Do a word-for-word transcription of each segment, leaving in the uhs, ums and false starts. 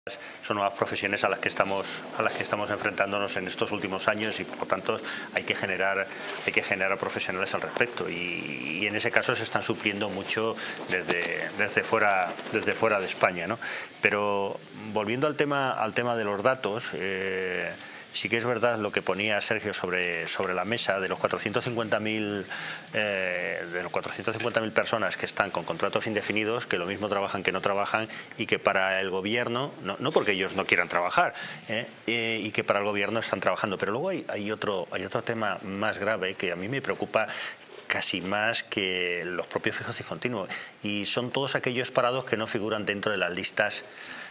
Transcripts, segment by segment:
Son nuevas profesiones a las que estamos a las que estamos enfrentándonos en estos últimos años y por lo tanto hay que generar hay que generar profesionales al respecto y, y en ese caso se están supliendo mucho desde desde fuera desde fuera de España, ¿no? Pero volviendo al tema al tema de los datos, eh, sí que es verdad lo que ponía Sergio sobre, sobre la mesa de los cuatrocientos cincuenta mil eh, de los cuatrocientos cincuenta mil personas que están con contratos indefinidos, que lo mismo trabajan que no trabajan y que para el gobierno, no, no porque ellos no quieran trabajar, eh, eh, y que para el gobierno están trabajando. Pero luego hay, hay, otro, hay otro tema más grave que a mí me preocupa casi más que los propios fijos y continuos, y son todos aquellos parados que no figuran dentro de las listas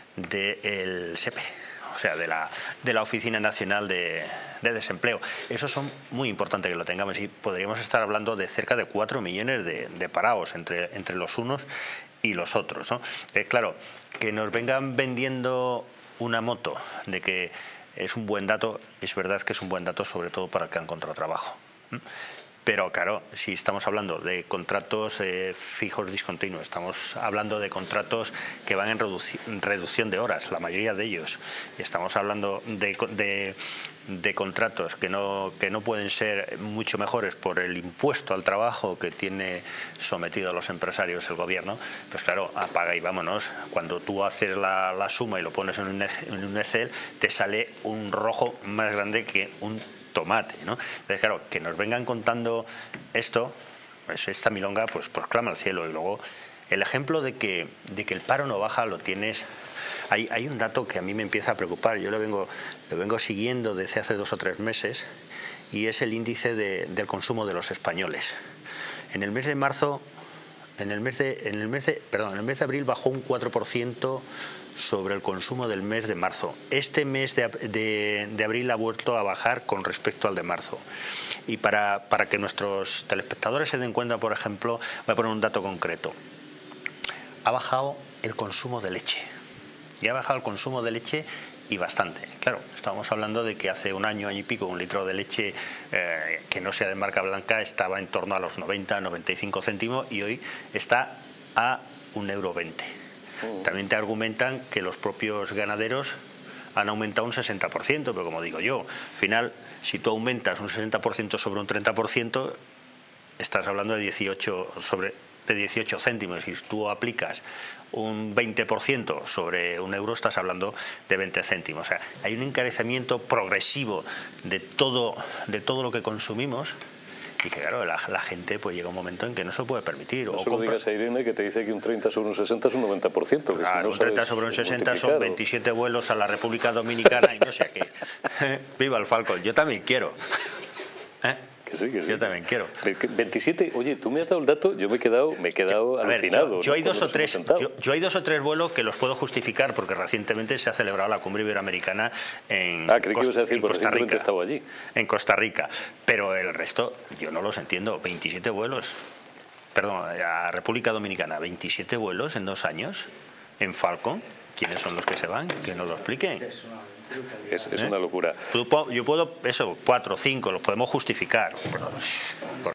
del S E P E. O sea, de la, de la Oficina Nacional de, de Desempleo. Eso son muy importante que lo tengamos y podríamos estar hablando de cerca de cuatro millones de, de parados entre, entre los unos y los otros, ¿no? Eh, claro, que nos vengan vendiendo una moto de que es un buen dato, es verdad que es un buen dato sobre todo para el que ha encontrado trabajo. ¿Mm? Pero claro, si estamos hablando de contratos eh, fijos discontinuos, estamos hablando de contratos que van en reduci reducción de horas, la mayoría de ellos, y estamos hablando de, de, de contratos que no, que no pueden ser mucho mejores por el impuesto al trabajo que tiene sometido a los empresarios el gobierno, pues claro, apaga y vámonos. Cuando tú haces la, la suma y lo pones en un, en un Excel, te sale un rojo más grande que un tomate, ¿no? Entonces, claro, que nos vengan contando esto, pues esta milonga, pues, pues clama al cielo. Y luego, el ejemplo de que, de que el paro no baja lo tienes. Hay, hay un dato que a mí me empieza a preocupar, yo lo vengo, lo vengo siguiendo desde hace dos o tres meses, y es el índice de, del consumo de los españoles. En el mes de marzo, en el mes de, en el mes de, perdón, en el mes de abril bajó un cuatro por ciento sobre el consumo del mes de marzo. Este mes de, de, de abril ha vuelto a bajar con respecto al de marzo. Y para, para que nuestros telespectadores se den cuenta, por ejemplo, voy a poner un dato concreto. Ha bajado el consumo de leche. Y ha bajado el consumo de leche y bastante. Claro, estamos hablando de que hace un año, año y pico, un litro de leche eh, que no sea de marca blanca estaba en torno a los noventa, noventa y cinco céntimos y hoy está a un euro veinte. También te argumentan que los propios ganaderos han aumentado un sesenta por ciento, pero como digo yo, al final, si tú aumentas un sesenta por ciento sobre un treinta por ciento, estás hablando de dieciocho, sobre, de dieciocho céntimos. Si tú aplicas un veinte por ciento sobre un euro, estás hablando de veinte céntimos. O sea, hay un encarecimiento progresivo de todo, de todo lo que consumimos. Y que claro, la, la gente pues llega un momento en que no se lo puede permitir. No o solo digas a Irene que te dice que un treinta sobre un sesenta es un noventa por ciento. Que claro, si no un treinta sobre un sesenta son veintisiete vuelos a la República Dominicana y no sé a qué. Viva el Falcon, yo también quiero. ¿Eh? Que sí, que sí. Yo también quiero. veintisiete, oye, tú me has dado el dato, yo me he quedado, me he quedado a ver, alucinado. Yo, yo, ¿no? hay dos o tres, yo, yo hay dos o tres vuelos que los puedo justificar porque recientemente se ha celebrado la cumbre iberoamericana en, ah, creí que ibas a decir, en Costa Rica. Estaba allí. En Costa Rica. Pero el resto, yo no los entiendo. veintisiete vuelos. Perdón, a República Dominicana, veintisiete vuelos en dos años en Falcon. ¿Quiénes son los que se van? Que nos lo expliquen. Es, es ¿Eh? una locura. Yo puedo, eso, cuatro, cinco, los podemos justificar.